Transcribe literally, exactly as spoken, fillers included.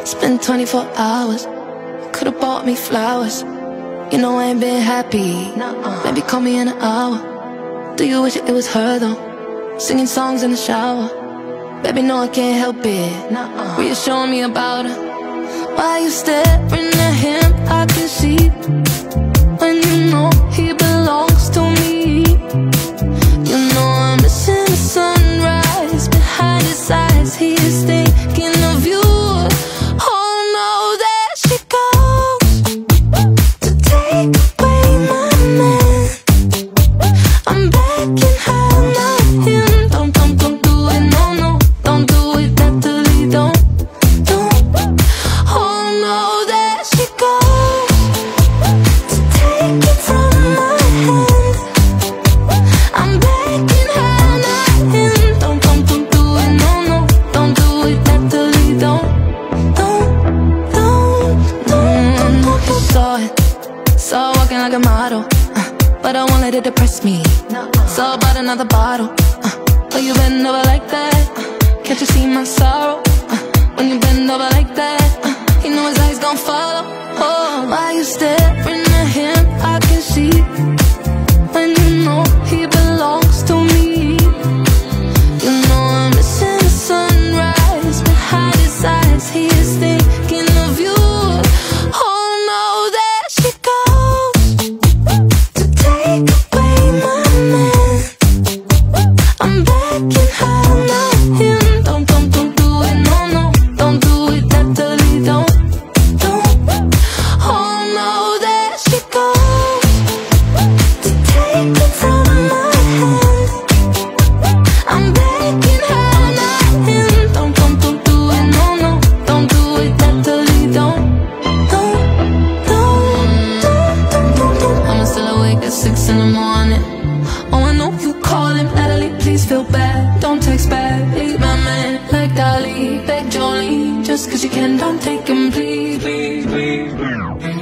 It's been twenty-four hours. Could've bought me flowers. You know I ain't been happy. Maybe call me in an hour. Do you wish it was her though? Singing songs in the shower. Baby, no, I can't help it. Reassuring me about her. Why you staring at him? I can see when you know he belongs to me. You know I'm missing the sunrise behind his eyes. He is thinking of you. Oh no, there she goes to take away my man. I'm begging her, not him. Don't, don't, don't do it, no, no. Don't do it, Natalie, don't, don't. Oh no, there she goes to take it from my hand. I'm begging her, not him. Don't, don't, don't do it, no, no. Don't do it, Natalie, don't, don't, don't, don't, don't. You saw it, saw her walking like a model, uh, but I won't let it depress me. Saw about another bottle, uh, but you bend over like that, uh, can't you see my sorrow? Uh, when you bend over like that, uh, you know his eyes gon' follow. Oh, why you staring at him? I can see when you know he belongs to me. You know I'm missing the sunrise behind his eyes. He is thinking of you. Oh no, there she goes to take away my man. I'm begging her, not him. Don't, don't, don't do it, no, no. Don't do it, Natalie, don't, don't. Oh no, there she goes to take it from my hand. I'm begging her, not him. Don't, don't, don't do it, no, no. Don't do it, Natalie, don't, don't, don't, don't, don't, don't, don't. I'm still awake at six in the morning. Oh, I know you calling, Natalie, please feel bad. Don't text back, leave my man like Dolly, beg Jolie. Just cause you can, don't take him, please, please, please.